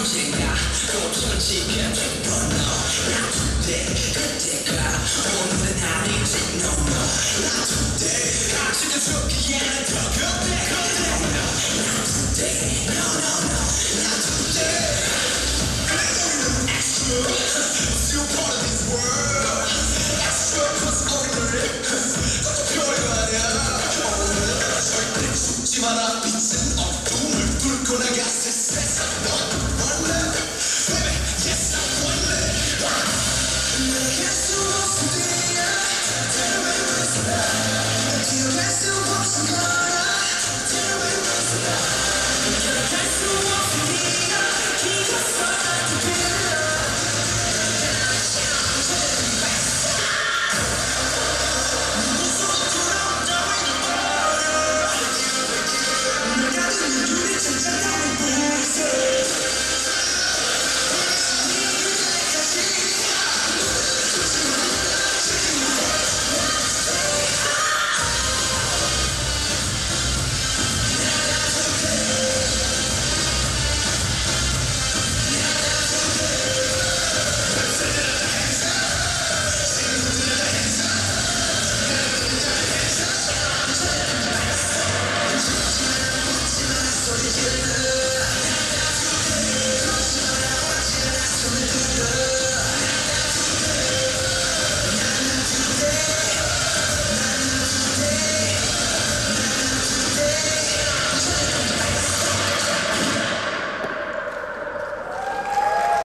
언젠가 또 천지가 될 뻔. Not today 그때가 오늘은 아니지. No no. Not today 아직은 좋기에는 더 그때. Not today. No no no. Not today. Extra, still part of this world. Extra cause ordinary. 그것도 별거 아니야. 오늘은 절대 숨지 마라. 빛은 어둠을 뚫고 나가 세상.